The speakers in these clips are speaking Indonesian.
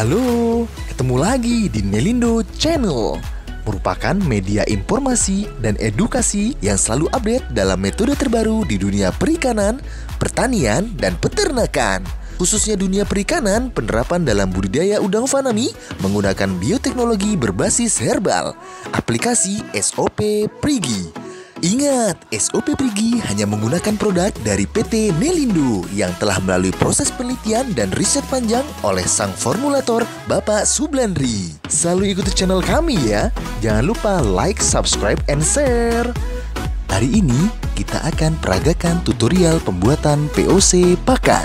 Halo, ketemu lagi di Nelindo Channel, merupakan media informasi dan edukasi yang selalu update dalam metode terbaru di dunia perikanan, pertanian, dan peternakan. Khususnya dunia perikanan, penerapan dalam budidaya udang fanami menggunakan bioteknologi berbasis herbal, aplikasi SOP Prigi. Ingat, SOP Prigi hanya menggunakan produk dari PT Nelindo yang telah melalui proses penelitian dan riset panjang oleh sang formulator Bapak Sublandri. Selalu ikuti channel kami ya. Jangan lupa like, subscribe, and share. Hari ini kita akan peragakan tutorial pembuatan POC pakan.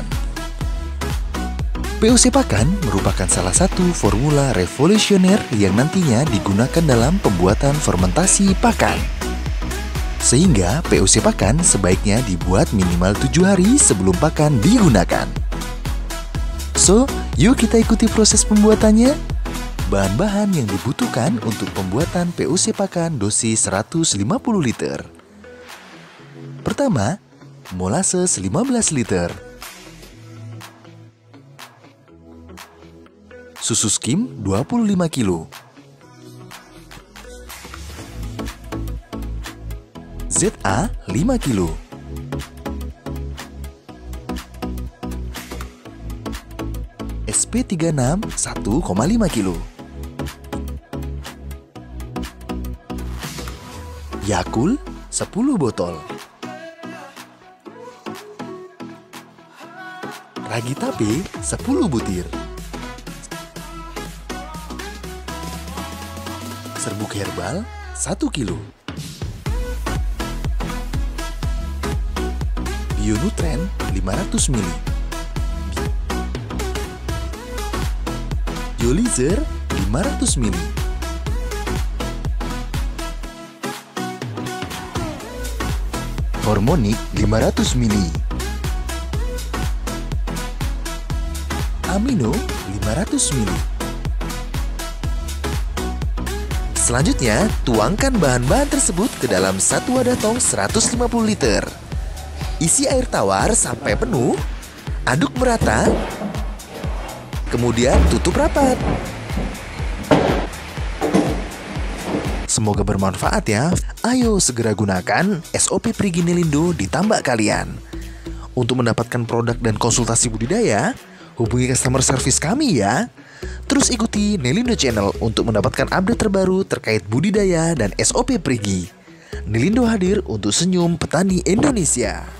POC pakan merupakan salah satu formula revolusioner yang nantinya digunakan dalam pembuatan fermentasi pakan. Sehingga POC pakan sebaiknya dibuat minimal 7 hari sebelum pakan digunakan. So, yuk kita ikuti proses pembuatannya. Bahan-bahan yang dibutuhkan untuk pembuatan POC pakan dosis 150 liter. Pertama, molasses 15 liter. Susu skim 25 kilo. ZA 5 kilo. SP36 1,5 kilo. Yakult 10 botol. Ragi tape 10 butir. Serbuk herbal 1 kilo. Bionutren 500 ml. Biolizer 500 ml. Hormonik 500 ml. Amino 500 ml. Selanjutnya, tuangkan bahan-bahan tersebut ke dalam satu wadah tong 150 liter. Isi air tawar sampai penuh, aduk merata, kemudian tutup rapat. Semoga bermanfaat ya. Ayo segera gunakan SOP Prigi Nelindo di tambak kalian. Untuk mendapatkan produk dan konsultasi budidaya, hubungi customer service kami ya. Terus ikuti Nelindo Channel untuk mendapatkan update terbaru terkait budidaya dan SOP Prigi. Nelindo hadir untuk senyum petani Indonesia.